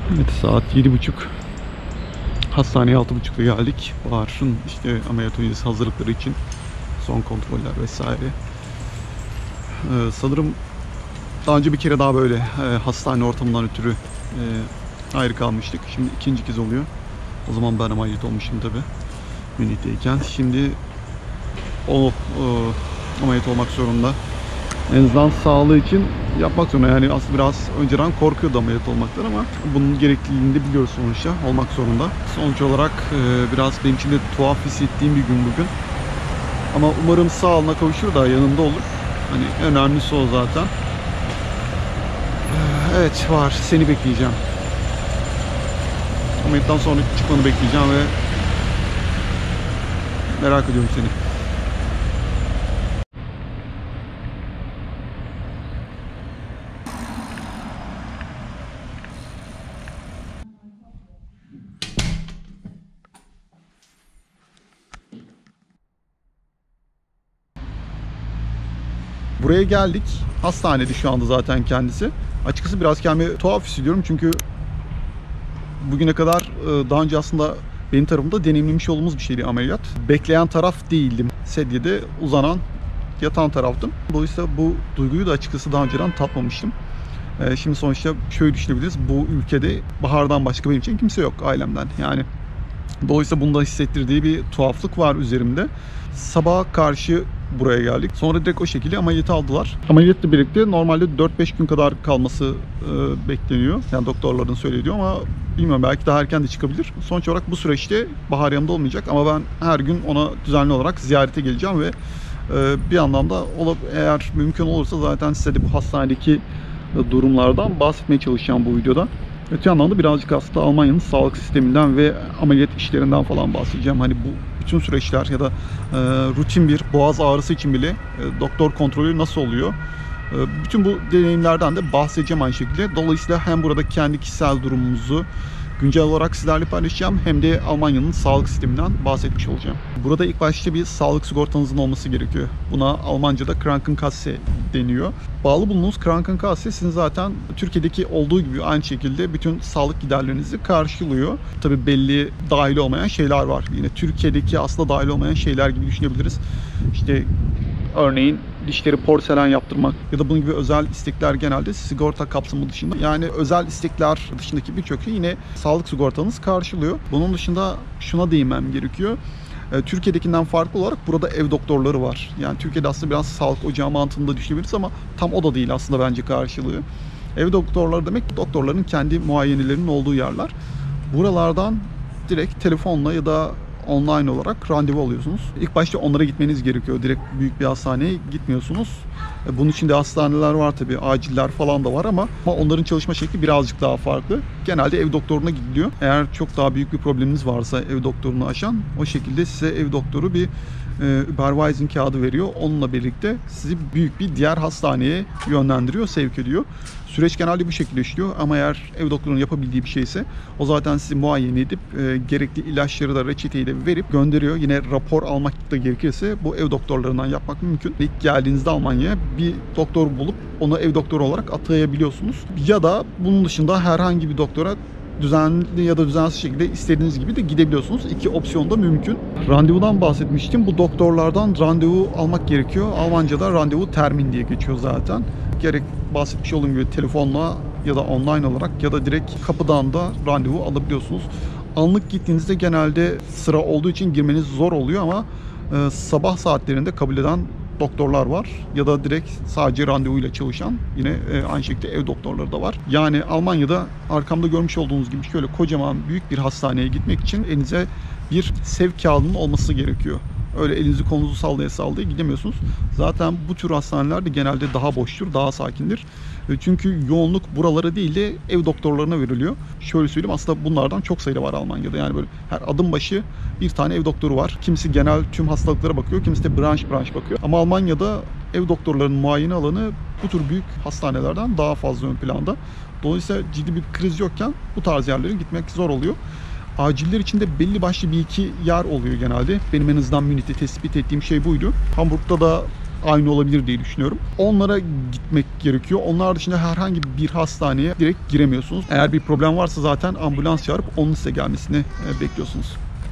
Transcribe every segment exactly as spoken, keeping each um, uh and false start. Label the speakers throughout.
Speaker 1: Evet, saat yedi buçuk. Hastaneye altı buçukta geldik. Bahar'ın işte ameliyat öncesi hazırlıkları için son kontroller vesaire. Ee, sanırım daha önce bir kere daha böyle e, hastane ortamından ötürü e, ayrı kalmıştık. Şimdi ikinci kez oluyor. O zaman ben ameliyat olmuşum tabi Münih'teyken. Şimdi o e, ameliyat olmak zorunda. En azından sağlığı için yapmak zorunda. Yani aslında biraz önceden korkuyordu ameliyat olmaktan ama bunun gerekliliğini de biliyoruz sonuçta. Olmak zorunda. Sonuç olarak e, biraz benim için de tuhaf hissettiğim bir gün bugün. Ama umarım sağlığına kavuşur da yanında olur. Hani önemlisi o zaten. Evet, var. Seni bekleyeceğim. Ameliyattan sonra çıkmanı bekleyeceğim ve merak ediyorum seni. Buraya geldik. Hastanede şu anda zaten kendisi. Açıkçası biraz kendimi tuhaf hissediyorum çünkü bugüne kadar daha önce aslında benim tarafımda deneyimlemiş olduğumuz bir şeydi ameliyat. Bekleyen taraf değildim. Sedyede uzanan, yatan taraftım. Dolayısıyla bu duyguyu da açıkçası daha önceden tatmamıştım. Şimdi sonuçta şöyle düşünebiliriz. Bu ülkede Bahar'dan başka benim için kimse yok ailemden. Yani dolayısıyla bunda hissettirdiği bir tuhaflık var üzerimde. Sabaha karşı buraya geldik. Sonra direkt o şekilde ameliyatı aldılar. Ameliyatla birlikte normalde dört beş gün kadar kalması e, bekleniyor. Yani doktorların söylediği ama bilmiyorum, belki daha erken de çıkabilir. Sonuç olarak bu süreçte Bahar yanımda olmayacak ama ben her gün ona düzenli olarak ziyarete geleceğim ve e, bir anlamda eğer mümkün olursa zaten size de bu hastanedeki durumlardan bahsetmeye çalışacağım bu videoda. Öte yandan da birazcık aslında Almanya'nın sağlık sisteminden ve ameliyat işlerinden falan bahsedeceğim. Hani bu bütün süreçler ya da e, rutin bir boğaz ağrısı için bile e, doktor kontrolü nasıl oluyor? E, bütün bu deneyimlerden de bahsedeceğim aynı şekilde. Dolayısıyla hem burada kendi kişisel durumumuzu güncel olarak sizlerle paylaşacağım hem de Almanya'nın sağlık sisteminden bahsetmiş olacağım. Burada ilk başta bir sağlık sigortanızın olması gerekiyor. Buna Almanca'da Krankenkasse deniyor. Bağlı bulunduğunuz Krankenkasse sizin zaten Türkiye'deki olduğu gibi aynı şekilde bütün sağlık giderlerinizi karşılıyor. Tabii belli dahil olmayan şeyler var. Yine Türkiye'deki aslında dahil olmayan şeyler gibi düşünebiliriz. İşte örneğin dişleri porselen yaptırmak ya da bunun gibi özel istekler genelde sigorta kapsamı dışında. Yani özel istekler dışındaki birçok şey yine sağlık sigortanız karşılıyor. Bunun dışında şuna değinmem gerekiyor. Türkiye'dekinden farklı olarak burada ev doktorları var. Yani Türkiye'de aslında biraz sağlık ocağı mantığında düşünebiliriz ama tam o da değil aslında bence karşılığı. Ev doktorları demek doktorların kendi muayenelerinin olduğu yerler. Buralardan direkt telefonla ya da online olarak randevu alıyorsunuz. İlk başta onlara gitmeniz gerekiyor. Direkt büyük bir hastaneye gitmiyorsunuz. Bunun için de hastaneler var tabii, aciller falan da var ama onların çalışma şekli birazcık daha farklı. Genelde ev doktoruna gidiliyor. Eğer çok daha büyük bir probleminiz varsa ev doktorunu aşan, o şekilde size ev doktoru bir e, Überweisung kağıdı veriyor. Onunla birlikte sizi büyük bir diğer hastaneye yönlendiriyor, sevk ediyor. Süreç genelde bu şekilde işliyor ama eğer ev doktorunun yapabildiği bir şeyse o zaten sizi muayene edip e, gerekli ilaçları da reçeteyi de verip gönderiyor. Yine rapor almak da gerekirse bu ev doktorlarından yapmak mümkün. İlk geldiğinizde Almanya'ya bir doktor bulup onu ev doktoru olarak atayabiliyorsunuz. Ya da bunun dışında herhangi bir doktora düzenli ya da düzensiz şekilde istediğiniz gibi de gidebiliyorsunuz. İki opsiyon da mümkün. Randevudan bahsetmiştim. Bu doktorlardan randevu almak gerekiyor. Almanca'da randevu termin diye geçiyor zaten. Gerek bahsetmiş olduğum gibi telefonla ya da online olarak ya da direkt kapıdan da randevu alabiliyorsunuz. Anlık gittiğinizde genelde sıra olduğu için girmeniz zor oluyor ama e, sabah saatlerinde kabul eden doktorlar var ya da direkt sadece randevuyla çalışan yine e, aynı şekilde ev doktorları da var. Yani Almanya'da arkamda görmüş olduğunuz gibi şöyle kocaman büyük bir hastaneye gitmek için elinize bir sevk kağıdının olması gerekiyor. Öyle elinizi kolunuzu sallaya sallaya gidemiyorsunuz. Zaten bu tür hastaneler de genelde daha boştur, daha sakindir. Çünkü yoğunluk buralara değil de ev doktorlarına veriliyor. Şöyle söyleyeyim, aslında bunlardan çok sayıda var Almanya'da. Yani böyle her adım başı bir tane ev doktoru var. Kimisi genel tüm hastalıklara bakıyor, kimisi de branş branş bakıyor. Ama Almanya'da ev doktorlarının muayene alanı bu tür büyük hastanelerden daha fazla ön planda. Dolayısıyla ciddi bir kriz yokken bu tarz yerlere gitmek zor oluyor. Aciller içinde belli başlı bir iki yer oluyor genelde. Benim en azından Münih'te tespit ettiğim şey buydu. Hamburg'da da aynı olabilir diye düşünüyorum. Onlara gitmek gerekiyor. Onlar dışında herhangi bir hastaneye direkt giremiyorsunuz. Eğer bir problem varsa zaten ambulans çağırıp onun size gelmesini bekliyorsunuz.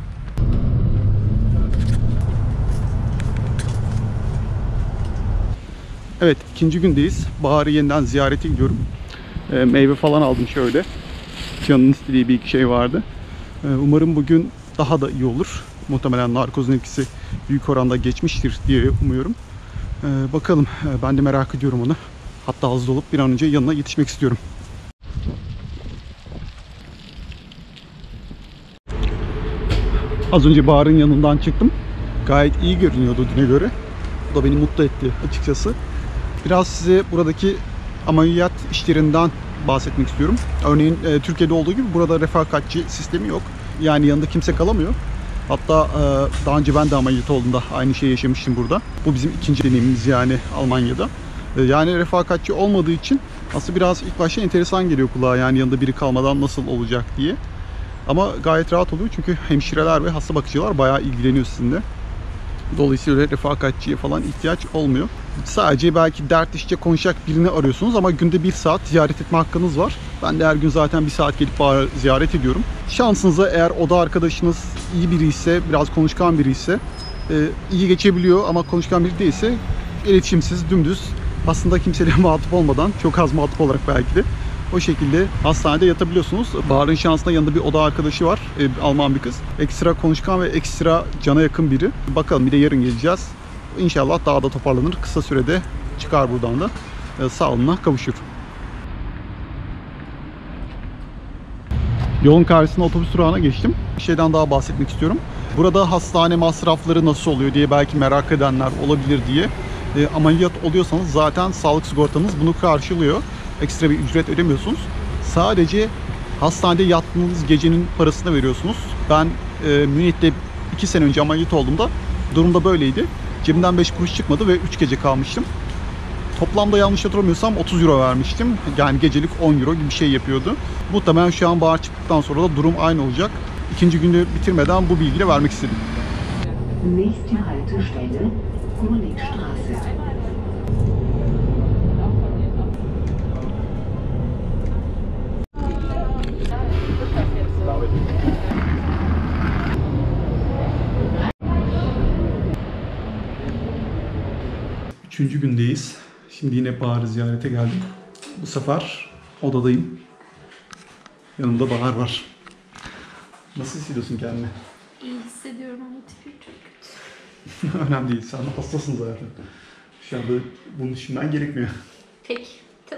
Speaker 1: Evet, ikinci gündeyiz. Bahar'ı yeniden ziyarete gidiyorum. E, meyve falan aldım şöyle. Can'ın istediği bir iki şey vardı. E, umarım bugün daha da iyi olur. Muhtemelen narkozun etkisi büyük oranda geçmiştir diye umuyorum. E, bakalım, e, ben de merak ediyorum onu. Hatta hızlı olup bir an önce yanına yetişmek istiyorum. Az önce Bahar'ın yanından çıktım. Gayet iyi görünüyordu düne göre. Bu da beni mutlu etti açıkçası. Biraz size buradaki ameliyat işlerinden bahsetmek istiyorum. Örneğin e, Türkiye'de olduğu gibi burada refakatçi sistemi yok. Yani yanında kimse kalamıyor. Hatta e, daha önce ben de ameliyat olduğumda aynı şeyi yaşamıştım burada. Bu bizim ikinci deneyimimiz yani Almanya'da. E, yani refakatçi olmadığı için aslında biraz ilk başta enteresan geliyor kulağa. Yani yanında biri kalmadan nasıl olacak diye. Ama gayet rahat oluyor çünkü hemşireler ve hasta bakıcılar bayağı ilgileniyor sizinle. Dolayısıyla refakatçiye falan ihtiyaç olmuyor. Sadece belki dertleşecek, konuşacak birini arıyorsunuz ama günde bir saat ziyaret etme hakkınız var. Ben de her gün zaten bir saat gelip ziyaret ediyorum. Şansınıza eğer oda arkadaşınız iyi biri ise, biraz konuşkan biri ise iyi geçebiliyor ama konuşkan biri değilse iletişimsiz, dümdüz aslında kimseyle muhatap olmadan, çok az muhatap olarak belki de o şekilde hastanede yatabiliyorsunuz. Bahar'ın şansında yanında bir oda arkadaşı var. E, Alman bir kız. Ekstra konuşkan ve ekstra cana yakın biri. Bakalım bir de yarın geleceğiz. İnşallah daha da toparlanır. Kısa sürede çıkar buradan da. E, sağlığına kavuşur. Yolun karşısında otobüs durağına geçtim. Bir şeyden daha bahsetmek istiyorum. Burada hastane masrafları nasıl oluyor diye belki merak edenler olabilir diye. E, ameliyat oluyorsanız zaten sağlık sigortanız bunu karşılıyor. Ekstra bir ücret ödemiyorsunuz. Sadece hastanede yattığınız gecenin parasını veriyorsunuz. Ben e, Münih'te iki sene önce ameliyat olduğumda durumda böyleydi. Cebimden beş kuruş çıkmadı ve üç gece kalmıştım. Toplamda yanlış hatırlamıyorsam otuz euro vermiştim. Yani gecelik on euro gibi bir şey yapıyordu. Muhtemelen şu an bahar çıktıktan sonra da durum aynı olacak. İkinci günü bitirmeden bu bilgiyi vermek istedim.
Speaker 2: Nächste Haltestelle Kuhligstraße.
Speaker 1: Üçüncü gündeyiz. Şimdi yine Bahar'ı ziyarete geldim. Bu sefer odadayım. Yanımda Bahar var. Nasıl hissediyorsun kendini?
Speaker 3: İyi hissediyorum ama tipim çok kötü.
Speaker 1: Önemli değil. Sen hastasın zaten. Şu anda bunu düşünmen gerekmiyor.
Speaker 3: Peki. Tamam.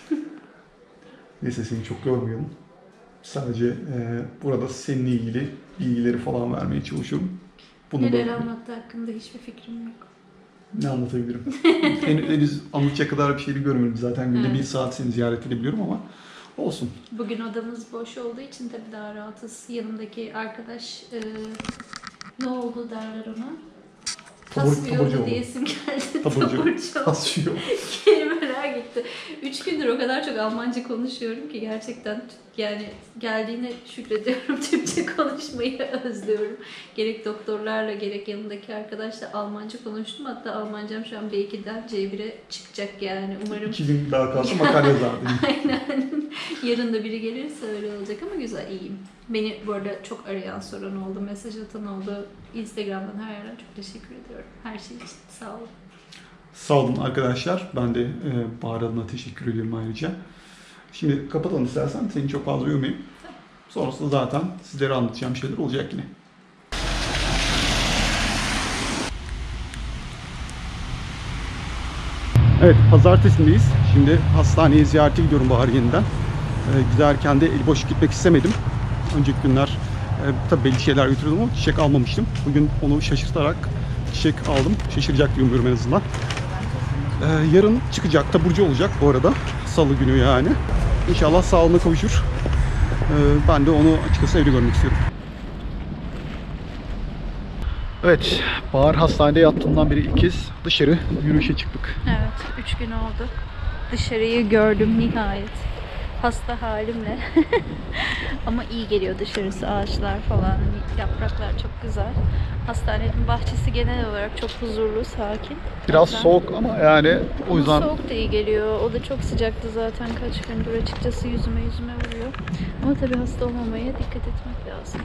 Speaker 1: Neyse seni çok yormayalım. Sadece e, burada seninle ilgili bilgileri falan vermeye çalışıyorum. Bunu
Speaker 3: Neler
Speaker 1: da...
Speaker 3: anlattı hakkında hiçbir fikrim yok.
Speaker 1: Ne anlatabilirim? Henüz, henüz anlatacak kadar bir şey de görmedim. Zaten günde
Speaker 3: Evet.
Speaker 1: bir saat seni ziyaret edebiliyorum ama olsun.
Speaker 3: Bugün odamız boş olduğu için tabii daha rahatız. Yanımdaki arkadaş e, ne oldu derler ona?
Speaker 1: Tabur-
Speaker 3: Tasmıyor
Speaker 1: taburcu
Speaker 3: da
Speaker 1: oldu.
Speaker 3: diyesim geldi.
Speaker 1: Taburcu.
Speaker 3: Taburcu.
Speaker 1: Tasıyor.
Speaker 3: Kelimeler gitti. Üç gündür o kadar çok Almanca konuşuyorum ki gerçekten yani geldiğine şükrediyorum. Türkçe konuşmayı özlüyorum. Gerek doktorlarla gerek yanımdaki arkadaşla Almanca konuştum. Hatta Almancam şu an B iki'den C bir'e çıkacak yani umarım.
Speaker 1: İki gün daha kalsa makale yazardım.
Speaker 3: Aynen. Yarın da biri gelirse öyle olacak ama güzel, iyiyim. Beni bu arada çok arayan, soran oldu, mesaj atan oldu. Instagram'dan her yerden çok teşekkür ediyorum. Her şey için sağ olun.
Speaker 1: Sağ olun arkadaşlar. Ben de e, Bahar adına teşekkür ediyorum ayrıca. Şimdi kapatalım istersen. Seni çok fazla yormayayım. Sonrasında zaten sizlere anlatacağım şeyler olacak yine. Evet, pazartesindeyiz. Şimdi hastaneye ziyarete gidiyorum Bahar yeniden. Ee, giderken de eli boş gitmek istemedim. Önceki günler e, tabii belli şeyler götürdüm ama çiçek almamıştım. Bugün onu şaşırtarak çiçek aldım. Şaşıracak diye umuyorum en azından. Ee, yarın çıkacak, taburcu olacak bu arada. Salı günü yani. İnşallah sağlığına kavuşur. Ee, ben de onu açıkçası evde görmek istiyorum. Evet, Bahar hastanede yattığından beri ilk kez dışarı yürüyüşe çıktık.
Speaker 3: Evet, üç gün oldu. Dışarıyı gördüm nihayet. hasta halimle. Ama iyi geliyor dışarısı, ağaçlar falan, yapraklar çok güzel. Hastanenin bahçesi genel olarak çok huzurlu, sakin.
Speaker 1: Biraz
Speaker 3: Zaten
Speaker 1: soğuk ama yani o yüzden...
Speaker 3: Ama soğuk da iyi geliyor. O da çok sıcaktı zaten kaç gündür, açıkçası yüzüme yüzüme vuruyor. Ama tabii hasta olmamaya dikkat etmek lazım.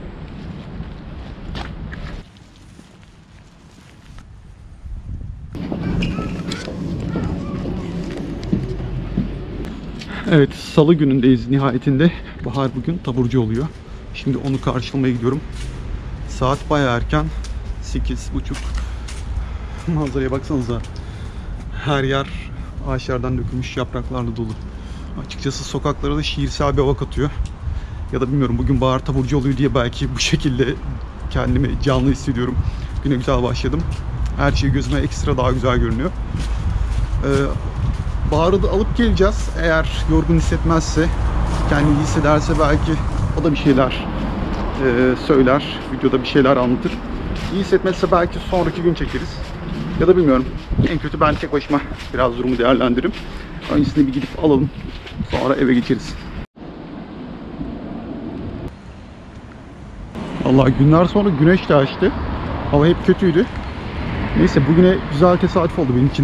Speaker 1: Evet, salı günündeyiz nihayetinde. Bahar bugün taburcu oluyor. Şimdi onu karşılamaya gidiyorum. Saat bayağı erken. sekiz buçuk. Manzaraya baksanıza. Her yer ağaçlardan dökülmüş yapraklarla dolu. Açıkçası sokaklara da şiirsel bir hava katıyor. Ya da bilmiyorum, bugün bahar taburcu oluyor diye belki bu şekilde kendimi canlı hissediyorum. Güne güzel başladım. Her şey gözüme ekstra daha güzel görünüyor. Ee, Bahar'ı da alıp geleceğiz. Eğer yorgun hissetmezse, kendini iyi hissederse belki o da bir şeyler e, söyler. Videoda bir şeyler anlatır. İyi hissetmezse belki sonraki gün çekeriz. Ya da bilmiyorum. En kötü ben tek başıma biraz durumu değerlendiririm. Öncesinde bir gidip alalım. Sonra eve geçeriz. Vallahi günler sonra güneş de açtı. Hava hep kötüydü. Neyse, bugüne güzel tesadüf oldu benim için.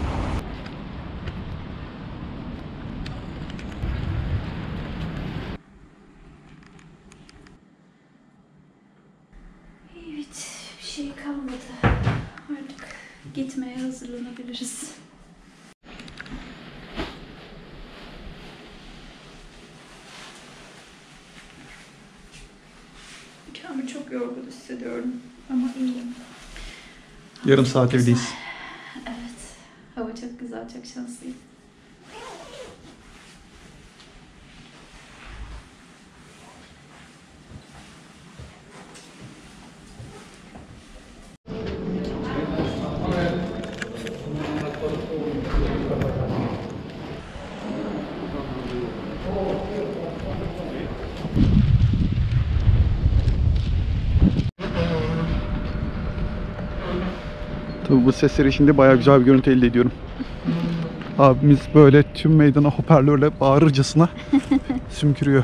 Speaker 3: Evet, bir şey kalmadı. Artık gitmeye hazırlanabiliriz. Kendimi çok yorgun hissediyorum ama iyiyim.
Speaker 1: Yarım saat evdeyiz.
Speaker 3: Evet, hava çok güzel, çok şanslıyım.
Speaker 1: Tabii bu sesleri şimdi bayağı güzel bir görüntü elde ediyorum. Abimiz böyle tüm meydana hoparlörle bağırırcasına sümkürüyor.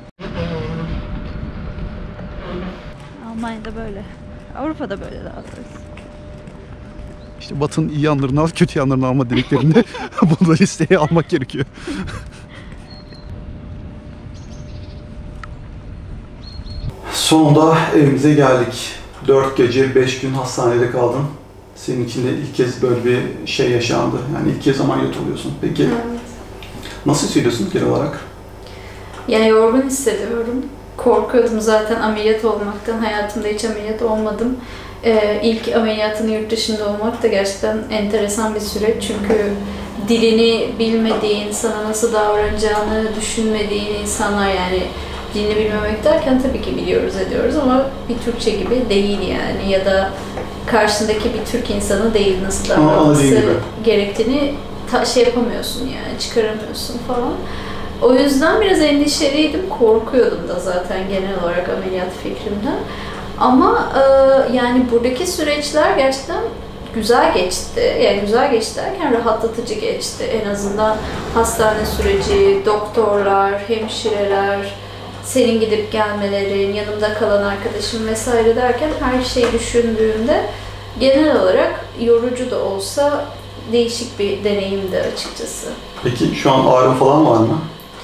Speaker 3: Almanya'da böyle. Avrupa'da böyle daha doğrusu.
Speaker 1: İşte Batı'nın iyi yanlarını al, kötü yanlarını alma dediklerinde bunu da listeye almak gerekiyor. Sonunda evimize geldik. dört gece beş gün hastanede kaldım. Senin için de ilk kez böyle bir şey yaşandı. Yani ilk kez ameliyat oluyorsun. Peki
Speaker 3: Evet.
Speaker 1: nasıl hissediyorsun genel olarak?
Speaker 3: Yani yorgun hissediyorum. Korkuyordum zaten ameliyat olmaktan. Hayatımda hiç ameliyat olmadım. Ee, ilk ameliyatını yurt dışında olmak da gerçekten enteresan bir süreç. Çünkü dilini bilmediğin, sana nasıl davranacağını düşünmediğin insanlar, yani dilini bilmemek derken tabii ki biliyoruz ediyoruz ama bir Türkçe gibi değil yani, ya da karşındaki bir Türk insanı değil, nasıl davranması gerektiğini ta- şey yapamıyorsun yani, çıkaramıyorsun falan. O yüzden biraz endişeliydim, korkuyordum da zaten genel olarak ameliyat fikrimden. Ama e, yani buradaki süreçler gerçekten güzel geçti. Yani güzel geçti derken rahatlatıcı geçti. En azından hastane süreci, doktorlar, hemşireler, senin gidip gelmelerin, yanımda kalan arkadaşım vesaire derken her şeyi düşündüğümde genel olarak yorucu da olsa değişik bir deneyimdi açıkçası.
Speaker 1: Peki şu an ağrı falan var mı?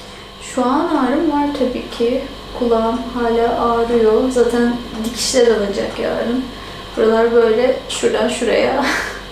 Speaker 3: Şu an ağrım var tabii ki. Kulağım hala ağrıyor. Zaten dikişler alınacak yarın. Buralar böyle şuradan şuraya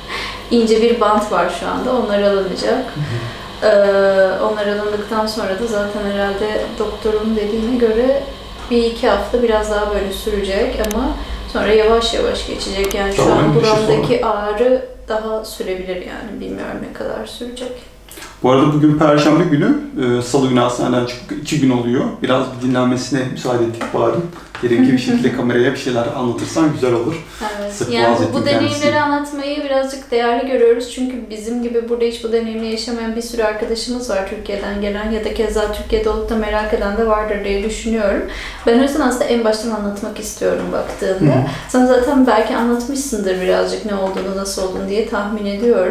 Speaker 3: ince bir bant var şu anda. Onlar alınacak. Ee, onlar alındıktan sonra da zaten herhalde doktorun dediğine göre bir iki hafta biraz daha böyle sürecek ama sonra yavaş yavaş geçecek. Yani şu an buramdaki ağrı daha sürebilir yani. Bilmiyorum ne kadar sürecek.
Speaker 1: Bu arada bugün Perşembe günü, Salı günü hastaneden çıktık, iki gün oluyor. Biraz bir dinlenmesine müsaade ettik Bahar'ın. Gerekli bir şekilde kameraya bir şeyler anlatırsan güzel olur.
Speaker 3: Evet.
Speaker 1: Sık
Speaker 3: Yani bu, bu deneyimleri
Speaker 1: kendisi.
Speaker 3: anlatmayı birazcık değerli görüyoruz. Çünkü bizim gibi burada hiç bu deneyimi yaşamayan bir sürü arkadaşımız var Türkiye'den gelen ya da keza Türkiye'de olup da merak eden de vardır diye düşünüyorum. Ben o yüzden aslında en baştan anlatmak istiyorum baktığında. Hı. Sen zaten belki anlatmışsındır birazcık ne olduğunu, nasıl olduğunu diye tahmin ediyorum.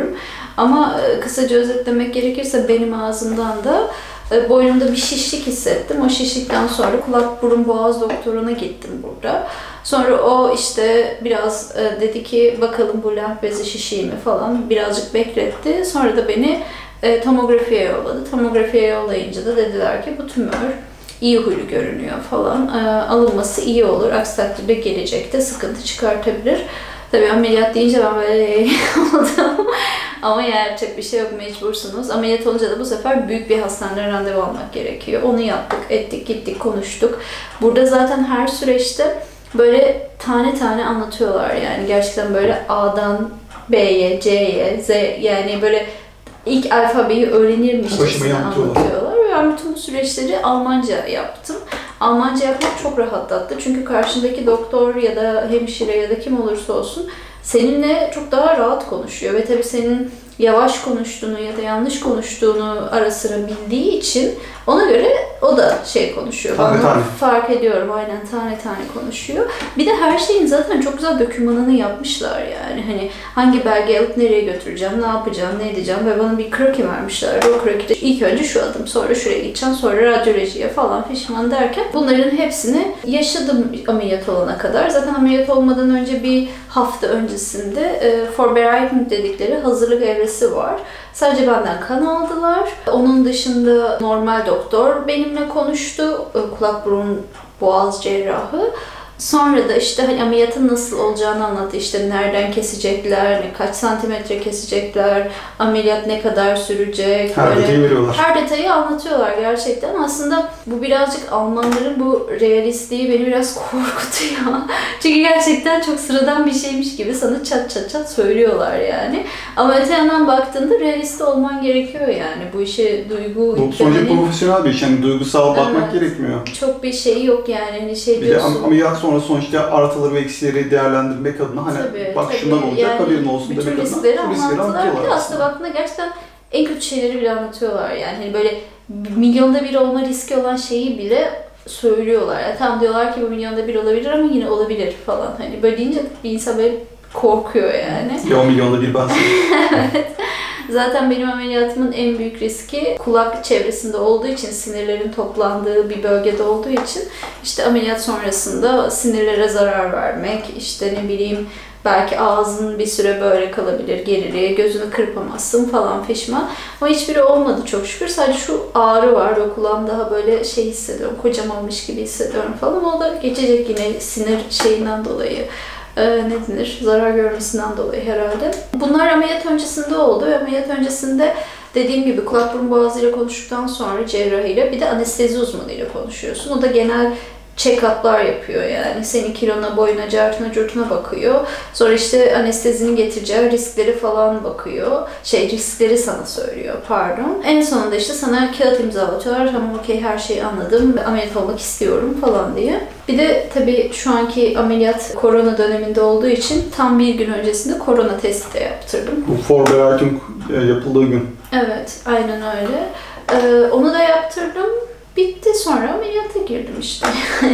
Speaker 3: Ama e, kısaca özetlemek gerekirse benim ağzımdan da e, boynumda bir şişlik hissettim. O şişlikten sonra kulak burun boğaz doktoruna gittim burada. Sonra o işte biraz e, dedi ki bakalım bu lenf bezi şişiği mi falan, birazcık bekletti. Sonra da beni e, tomografiye yolladı. Tomografiye yollayınca da dediler ki bu tümör iyi huylu görünüyor falan. E, alınması iyi olur. Aksi takdirde gelecekte sıkıntı çıkartabilir. Tabii ameliyat deyince ben böyle oldum. Ama yapacak bir şey yok, mecbursunuz. Ameliyat olunca da bu sefer büyük bir hastaneden randevu almak gerekiyor. Onu yaptık, ettik, gittik, konuştuk. Burada zaten her süreçte böyle tane tane anlatıyorlar yani. Gerçekten böyle A'dan B'ye, C'ye, Z, yani böyle ilk alfabeyi öğrenirmişçesine anlatıyorlar. Ve ben bütün bu süreçleri Almanca yaptım. Almanca yapmak çok rahatlattı. Çünkü karşındaki doktor ya da hemşire ya da kim olursa olsun seninle çok daha rahat konuşuyor. Ve tabii senin yavaş konuştuğunu ya da yanlış konuştuğunu ara sıra bildiği için ona göre o da şey konuşuyor.
Speaker 1: Tane
Speaker 3: ben
Speaker 1: tane.
Speaker 3: fark ediyorum, aynen tane tane konuşuyor. Bir de her şeyin zaten çok güzel dokümanını yapmışlar yani. Hani hangi belgeyi alıp nereye götüreceğim, ne yapacağım, ne edeceğim ve bana bir kroki vermişlerdi. O krokide ilk önce şu adım, sonra şuraya gideceğim, sonra radyolojiye falan fişman derken bunların hepsini yaşadım ameliyat olana kadar. Zaten ameliyat olmadan önce bir hafta öncesinde e, Vorbereitung dedikleri hazırlık evresi var. Sadece benden kan aldılar. Onun dışında normal doktor benimle konuştu. Kulak burun boğaz cerrahı. Sonra da işte hani ameliyatın nasıl olacağını anlattı. İşte nereden kesecekler, kaç santimetre kesecekler, ameliyat ne kadar sürecek.
Speaker 1: Her
Speaker 3: böyle
Speaker 1: detayı veriyorlar.
Speaker 3: Her detayı anlatıyorlar gerçekten. Aslında bu birazcık Almanların bu realistliği beni biraz korkutuyor. Çünkü gerçekten çok sıradan bir şeymiş gibi sana çat çat çat söylüyorlar yani. Ama öte yandan baktığında realist olman gerekiyor yani. Bu işe duygu
Speaker 1: Bu sonuçta profesyonel bir iş. Yani duygusal bakmak
Speaker 3: Evet.
Speaker 1: gerekmiyor.
Speaker 3: Çok bir şey yok yani. Hani şey
Speaker 1: Bir de
Speaker 3: diyorsun.
Speaker 1: am- ameliyat sonra sonuçta artıları ve eksileri değerlendirmek adına hani
Speaker 3: Tabii,
Speaker 1: bak
Speaker 3: tabii.
Speaker 1: şundan olacak
Speaker 3: Yani
Speaker 1: haberin olsun
Speaker 3: bütün
Speaker 1: demek adına
Speaker 3: riskleri
Speaker 1: bu riskleri
Speaker 3: anlattılar. Bir de
Speaker 1: anlatıyorlar
Speaker 3: aslında baktığında gerçekten en kötü şeyleri bile anlatıyorlar yani. Hani böyle milyonda bir olma riski olan şeyi bile söylüyorlar. Yani tam diyorlar ki bu milyonda bir olabilir ama yine olabilir falan. Hani böyle deyince bir insan böyle korkuyor yani.
Speaker 1: Ya o milyonda bir ben
Speaker 3: Evet. Zaten benim ameliyatımın en büyük riski kulak çevresinde olduğu için, sinirlerin toplandığı bir bölgede olduğu için işte ameliyat sonrasında sinirlere zarar vermek, işte ne bileyim belki ağzın bir süre böyle kalabilir, geriliğe, gözünü kırpamazsın falan fişman. Ama hiçbiri olmadı çok şükür. Sadece şu ağrı var ve kulağım daha böyle şey hissediyorum, kocamanmış gibi hissediyorum falan. O da geçecek yine sinir şeyinden dolayı. Ee, ne denir? Zarar görmesinden dolayı herhalde. Bunlar ameliyat öncesinde oldu ve ameliyat öncesinde dediğim gibi kulak burun boğazıyla konuştuktan sonra cerrahiyle bir de anestezi uzmanıyla konuşuyorsun. O da genel check-up'lar yapıyor yani. Senin kilona, boyuna, cartına, curtuna bakıyor. Sonra işte anestezinin getireceği riskleri falan bakıyor. Şey, riskleri sana söylüyor, pardon. En sonunda işte sana kağıt imzalatıyorlar. Tamam okey her şeyi anladım, ameliyat olmak istiyorum falan diye. Bir de tabii şu anki ameliyat korona döneminde olduğu için tam bir gün öncesinde korona testi de yaptırdım.
Speaker 1: Bu Vorbereitung yapıldığı gün.
Speaker 3: Evet, aynen öyle. Ee, onu da yaptırdım. Bitti, sonra ameliyata girdim işte.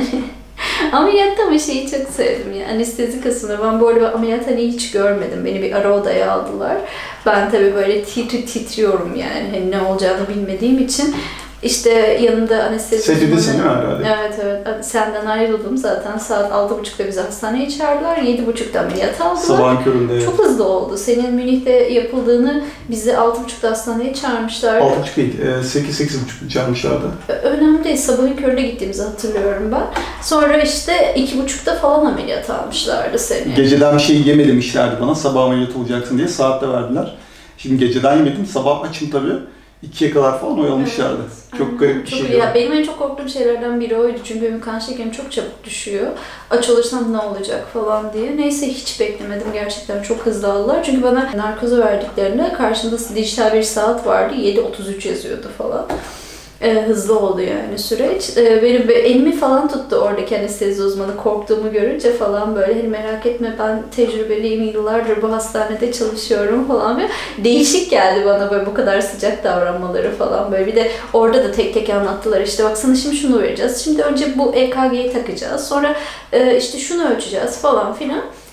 Speaker 3: Ameliyatta ama şeyi çok sevdim ya, anestezi kısmını. Ben bu arada ameliyat hani hiç görmedim. Beni bir ara odaya aldılar. Ben tabii böyle titri titriyorum yani. Hani ne olacağını bilmediğim için. İşte yanında anestezi
Speaker 1: Sevgilisin değil mi herhalde?
Speaker 3: Evet evet. Senden ayrıldım zaten. Saat altı buçukta bizi hastaneye çağırdılar. yedi buçukta ameliyat aldılar.
Speaker 1: Sabahın köründe.
Speaker 3: Çok hızlı oldu. Senin Münih'te yapıldığını bizi altı buçukta hastaneye çağırmışlardı.
Speaker 1: altı buçuk değil, sekiz sekiz buçuk çağırmışlardı.
Speaker 3: Önemli değil. Sabahın köründe gittiğimizi hatırlıyorum ben. Sonra işte iki buçukta falan ameliyat almışlardı seni.
Speaker 1: Geceden bir şey yeme demişlerdi bana. Sabah ameliyat olacaksın diye. Saat de verdiler. Şimdi geceden yemedim. Sabah açım tabii. ikiye kadar falan oyalamışlardı.
Speaker 3: Evet.
Speaker 1: Çok garip bir
Speaker 3: çok,
Speaker 1: şey.
Speaker 3: Ya benim en çok korktuğum şeylerden biri oydu. Çünkü benim kan şekerim çok çabuk düşüyor. Aç olursam ne olacak falan diye. Neyse hiç beklemedim. Gerçekten çok hızlı aldılar. Çünkü bana narkozu verdiklerinde karşımda dijital bir saat vardı. yedi otuz üç yazıyordu falan. Ee, hızlı oldu yani süreç. Ee, benim elimi falan tuttu oradaki anestezi uzmanı korktuğumu görünce falan böyle hani merak etme ben tecrübeliyim, yıllardır bu hastanede çalışıyorum falan ve değişik geldi bana böyle bu kadar sıcak davranmaları falan böyle. Bir de orada da tek tek anlattılar işte bak sana şimdi şunu vereceğiz. Şimdi önce bu E K G'yi takacağız. Sonra e, işte şunu ölçeceğiz falan filan.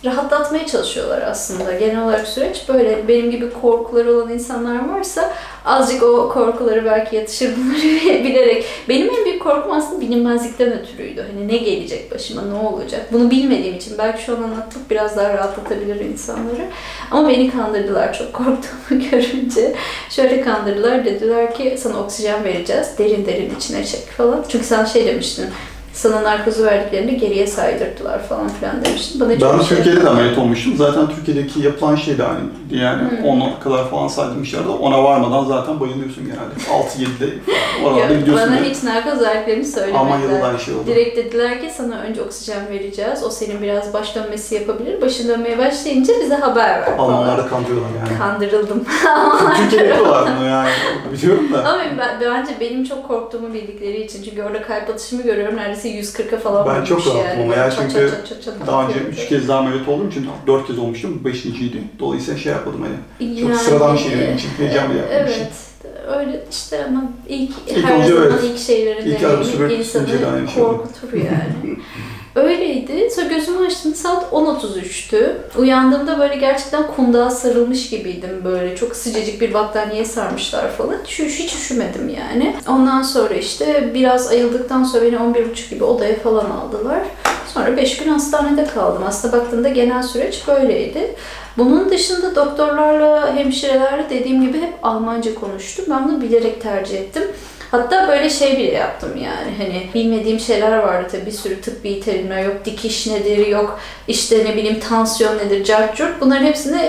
Speaker 3: rahatlatmaya çalışıyorlar aslında. Genel olarak süreç böyle. Benim gibi korkuları olan insanlar varsa azıcık o korkuları belki yatışır bunları bilerek. Benim en büyük korkum aslında bilinmezlikten ötürüydü. Hani ne gelecek başıma, ne olacak? Bunu bilmediğim için belki şu an anlattık biraz daha rahatlatabilir insanları. Ama beni kandırdılar çok korktuğumu görünce. Şöyle kandırdılar, dediler ki sana oksijen vereceğiz, derin derin içine çek falan. Çünkü sen şey demiştin, sana narkozu verdiklerinde geriye saydırdılar falan filan demiştin. Bana
Speaker 1: Ben
Speaker 3: çok şey
Speaker 1: Türkiye'de de ameliyat olmuştum. Zaten Türkiye'deki yapılan şey de aynı. Yani
Speaker 3: Hmm.
Speaker 1: ona kadar falan saydırmışlar da ona varmadan zaten bayılıyorsun genelde. altı yedide oralarda
Speaker 3: Yok,
Speaker 1: gidiyorsun.
Speaker 3: bana
Speaker 1: yani.
Speaker 3: hiç narkoz verdiklerini söylemediler.
Speaker 1: Almanya'da da aynı şey oldu.
Speaker 3: Direkt dediler ki sana önce oksijen vereceğiz. O senin biraz baş dönmesi yapabilir. Başın dönmeye başlayınca bize haber ver falan.
Speaker 1: Almanlar da kandırıyorlar yani.
Speaker 3: Kandırıldım.
Speaker 1: Türkiye'de yapıyorlar bunu yani. Biliyorum da.
Speaker 3: Ama ben, bence benim çok korktuğumu bildikleri için. Çünkü orada kalp atışımı görüyorum. Neredeyse yüz kırka falan
Speaker 1: Ben çok
Speaker 3: vurmuş
Speaker 1: rahatım ama ya
Speaker 3: Çat
Speaker 1: çünkü
Speaker 3: çat çat çat
Speaker 1: daha önce
Speaker 3: atıyor.
Speaker 1: üç kez daha ameliyat olduğum için dört kez olmuştum. Bu beşinciydi. Dolayısıyla şey yapmadım hani. Çok
Speaker 3: Yani,
Speaker 1: sıradan bir şey benim için. Heyecan bile yapmamışım.
Speaker 3: Evet. Öyle işte ama ilk,
Speaker 1: İlk
Speaker 3: her
Speaker 1: önce
Speaker 3: zaman
Speaker 1: evet.
Speaker 3: ilk şeylerin
Speaker 1: İlk araba sürmek
Speaker 3: deneyimi
Speaker 1: ikinci de aynı
Speaker 3: insanı
Speaker 1: şey oldu.
Speaker 3: korkutur yani. Öyleydi. Sonra gözümü açtım, saat on otuz üçtü. Uyandığımda böyle gerçekten kundağa sarılmış gibiydim böyle. Çok sıcacık bir battaniye sarmışlar falan. Hiç, hiç üşümedim yani. Ondan sonra işte biraz ayıldıktan sonra beni on bir buçuk gibi odaya falan aldılar. Sonra beş gün hastanede kaldım. Aslında baktığımda genel süreç böyleydi. Bunun dışında doktorlarla, hemşirelerle dediğim gibi hep Almanca konuştum. Ben bunu bilerek tercih ettim. Hatta böyle şey bile yaptım yani hani bilmediğim şeyler vardı tabii, bir sürü tıbbi terimler, yok dikiş nedir, yok işte ne bileyim tansiyon nedir, cart curt, bunların hepsini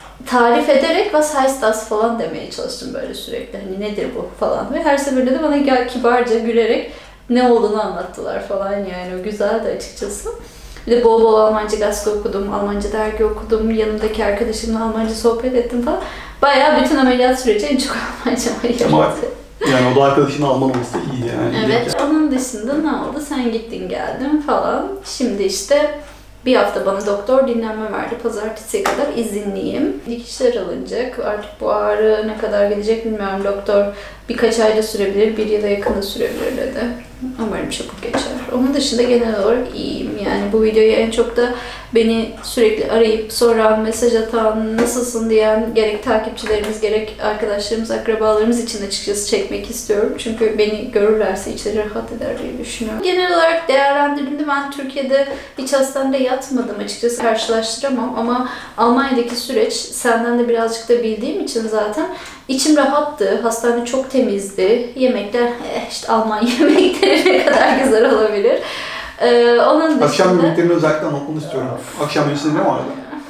Speaker 3: tarif ederek was heißt das falan demeye çalıştım böyle sürekli, hani nedir bu falan, ve her seferinde de bana gel kibarca gülerek ne olduğunu anlattılar falan yani, o güzeldi açıkçası. Bir de bol bol Almanca gazete okudum, Almanca dergi okudum, yanımdaki arkadaşımla Almanca sohbet ettim falan. Bayağı bütün ameliyat süreci en çok Almanca ameliyatı.
Speaker 1: Yani o da arkadaşın Alman olması da iyiydi yani.
Speaker 3: Evet. Onun dışında ne oldu? Sen gittin geldin falan. Şimdi işte bir hafta bana doktor dinlenme verdi. Pazartesiye kadar izinliyim. Dikişler alınacak. Artık bu ağrı ne kadar gidecek bilmiyorum. Doktor birkaç ayda sürebilir, bir yıla yakında sürebilir dedi. Umarım çabuk geçer. Onun dışında genel olarak iyiyim. Yani bu videoyu en çok da beni sürekli arayıp soran, mesaj atan, nasılsın diyen gerek takipçilerimiz, gerek arkadaşlarımız, akrabalarımız için açıkçası çekmek istiyorum. Çünkü beni görürlerse içleri rahat eder diye düşünüyorum. Genel olarak değerlendirdiğimde ben Türkiye'de hiç hastanede yatmadım açıkçası, karşılaştıramam, ama Almanya'daki süreç senden de birazcık da bildiğim için zaten içim rahattı. Hastane çok temizdi. Yemekler eh, işte Alman yemekleri ne kadar güzel olabilir. Ee, onun dışında...
Speaker 1: Akşam yemeklerini özellikle anlatmanı istiyorum. Akşam menüsünde ne vardı?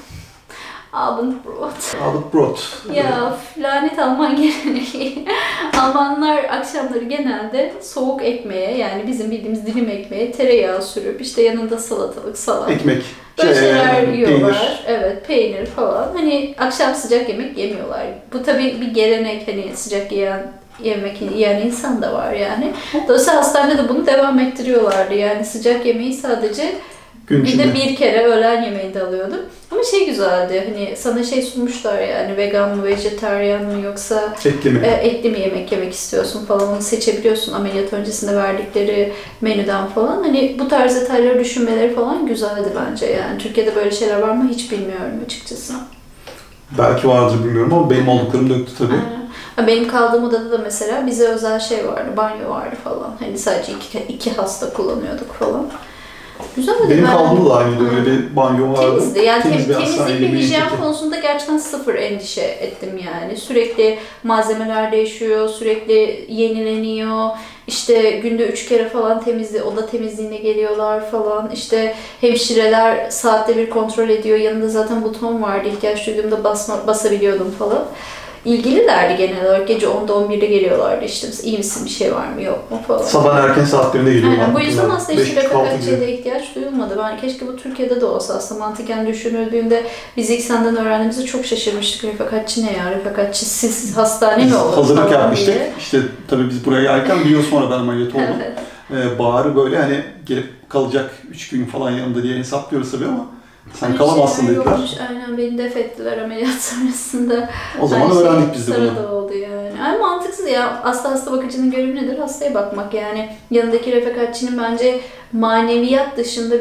Speaker 3: Abendbrot.
Speaker 1: Abendbrot.
Speaker 3: Ya lanet Alman geleneği. Almanlar akşamları genelde soğuk ekmeğe, yani bizim bildiğimiz dilim ekmeğe tereyağı sürüp işte yanında salatalık, salat.
Speaker 1: Ekmek.
Speaker 3: Böyle
Speaker 1: Şey,
Speaker 3: şeyler yiyorlar.
Speaker 1: peynir.
Speaker 3: Evet, peynir falan. Hani akşam sıcak yemek yemiyorlar. Bu tabii bir gelenek, hani sıcak yiyen yemek yiyen insan da var yani. Dolayısıyla hastanede de bunu devam ettiriyorlardı. Yani sıcak yemeği sadece
Speaker 1: Gün
Speaker 3: bir
Speaker 1: içinde.
Speaker 3: de bir kere öğlen yemeği de alıyordum. Ama şey güzeldi, hani sana şey sunmuşlar yani, vegan mı, vejetaryen mı, yoksa
Speaker 1: Etli mi?
Speaker 3: e, etli mi yemek yemek istiyorsun falan, onu seçebiliyorsun ameliyat öncesinde verdikleri menüden falan. Hani bu tarz detayları düşünmeleri falan güzeldi bence yani. Türkiye'de böyle şeyler var mı hiç bilmiyorum açıkçası.
Speaker 1: Belki vardır bilmiyorum ama benim olduklarım döktü tabii.
Speaker 3: Aynen. Benim kaldığım odada da mesela bize özel şey vardı, banyo vardı falan. Hani sadece iki, iki hasta kullanıyorduk falan. Güzeldi.
Speaker 1: Benim
Speaker 3: ben...
Speaker 1: kaldığımda da aynıydı. Öyle bir banyo vardı.
Speaker 3: Temizdi. Yani
Speaker 1: Temiz
Speaker 3: tem,
Speaker 1: bir hastane,
Speaker 3: temizlik ve
Speaker 1: yemeği
Speaker 3: hijyen
Speaker 1: kötü.
Speaker 3: konusunda gerçekten sıfır endişe ettim yani. Sürekli malzemeler değişiyor, sürekli yenileniyor. İşte günde üç kere falan temizli, oda temizliğine geliyorlar falan. İşte hemşireler saatte bir kontrol ediyor. Yanında zaten buton vardı. İhtiyaç duyduğumda basma, basabiliyordum falan. İlgililerdi genel olarak. Gece onda on birde geliyorlardı işte. İyi misin, bir şey var mı, yok mu falan.
Speaker 1: Sabah erken saatlerinde geliyorlar.
Speaker 3: Aynen. Bu yüzden aslında
Speaker 1: Beş
Speaker 3: işte
Speaker 1: buçuk, altı
Speaker 3: refakatçiye
Speaker 1: gibi.
Speaker 3: de ihtiyaç duyulmadı. Ben keşke bu Türkiye'de de olsa aslında, mantıken düşünüldüğünde biz ilk senden öğrendiğimizde çok şaşırmıştık. Refakatçi ne ya? Refakatçi siz hastane
Speaker 1: Biz
Speaker 3: mi olur
Speaker 1: hazırlık
Speaker 3: falan
Speaker 1: yapmıştık.
Speaker 3: diye.
Speaker 1: İşte tabii biz buraya gelirken bir yıl sonra ben ameliyat oldum.
Speaker 3: Evet.
Speaker 1: Ee, Bahar'ı böyle hani gelip kalacak üç gün falan yanımda diye hesaplıyoruz tabii ama sen
Speaker 3: Öyle
Speaker 1: kalamazsın
Speaker 3: şeyler
Speaker 1: dediler.
Speaker 3: yokmuş. Aynen, beni def ettiler ameliyat sonrasında.
Speaker 1: O zaman
Speaker 3: Aynı
Speaker 1: öğrendik
Speaker 3: şey
Speaker 1: biz de
Speaker 3: sırada
Speaker 1: bunu.
Speaker 3: oldu yani. Ay mantıksız ya. Hasta hasta bakıcının görevi nedir? Hastaya bakmak yani. Yanındaki refakatçinin bence maneviyat dışında bir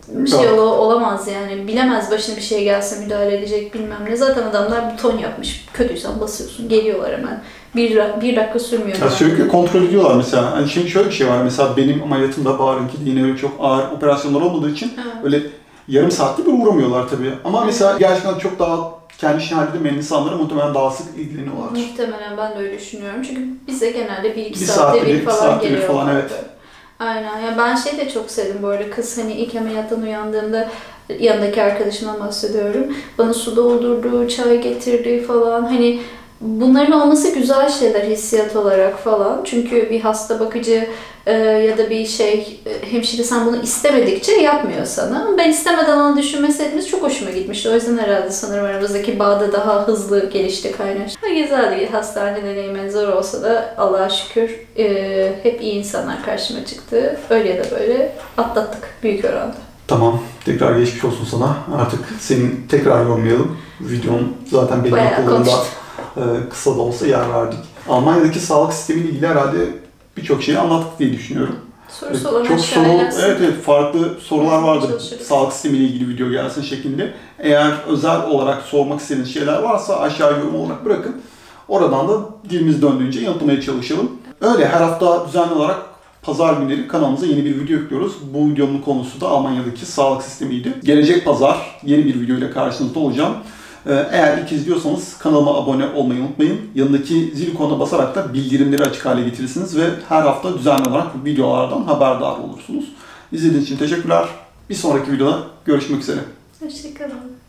Speaker 3: bir şey ol- olamaz yani. Bilemez başına bir şey gelse müdahale edecek bilmem ne. Zaten adamlar buton yapmış. Kötüysen basıyorsun. Geliyorlar hemen. Bir, bir dakika sürmüyor.
Speaker 1: Ya sürekli kontrol ediyorlar mesela. Hani şimdi şöyle bir şey var. Mesela benim ameliyatımda bağırınki de yine öyle çok ağır operasyonlar olmadığı için
Speaker 3: Evet.
Speaker 1: öyle yarım saatte bir uğramıyorlar tabii. Ama mesela gerçekten çok daha kendi işini halledemeyen insanlara muhtemelen daha sık ilgileniyorlardır.
Speaker 3: Muhtemelen ben de öyle düşünüyorum. Çünkü bize genelde bir iki
Speaker 1: Bir
Speaker 3: saatte
Speaker 1: saatte
Speaker 3: bir
Speaker 1: bir,
Speaker 3: falan
Speaker 1: saatte bir
Speaker 3: geliyorlar.
Speaker 1: falan, evet.
Speaker 3: Aynen. Ya ben şey de çok sevdim bu arada. Kız hani ilk ameliyattan uyandığımda yanındaki arkadaşımdan bahsediyorum. Bana su doldurdu, çay getirdi falan. Hani bunların olması güzel şeyler hissiyat olarak falan. Çünkü bir hasta bakıcı e, ya da bir şey e, hemşire sen bunu istemedikçe yapmıyor sana. Ben istemeden onu düşünmeseydiniz çok hoşuma gitmişti. O yüzden herhalde sanırım aramızdaki bağ da daha hızlı gelişti, kaynaştı. Güzeldi. Hastane deneyimi zor olsa da Allah'a şükür e, hep iyi insanlar karşıma çıktı. Öyle ya da böyle atlattık büyük oranda.
Speaker 1: Tamam. Tekrar geçmiş olsun sana. Artık senin tekrar yormayalım. Videon zaten benim
Speaker 3: Bayağı
Speaker 1: okulumda
Speaker 3: konuştuk.
Speaker 1: e, kısa da olsa yer verdik. Almanya'daki sağlık sistemiyle ilgili herhalde birçok şeyi anlattık diye düşünüyorum.
Speaker 3: Sorusu olan
Speaker 1: Çok soru,
Speaker 3: aşağıya yazsın.
Speaker 1: evet evet farklı sorular vardır.
Speaker 3: Çalışırız.
Speaker 1: Sağlık sistemiyle ilgili video gelsin şeklinde. Eğer özel olarak sormak istediğiniz şeyler varsa aşağıya yorum olarak bırakın. Oradan da dilimiz döndüğünce yanıtlamaya çalışalım. Öyle her hafta düzenli olarak pazar günleri kanalımıza yeni bir video yüklüyoruz. Bu videonun konusu da Almanya'daki sağlık sistemiydi. Gelecek pazar yeni bir video ile karşınızda olacağım. Eğer ilk izliyorsanız kanalıma abone olmayı unutmayın. Yanındaki zil ikonuna basarak da bildirimleri açık hale getirirsiniz ve her hafta düzenli olarak videolardan haberdar olursunuz. İzlediğiniz için teşekkürler. Bir sonraki videoda görüşmek üzere.
Speaker 3: Hoşçakalın.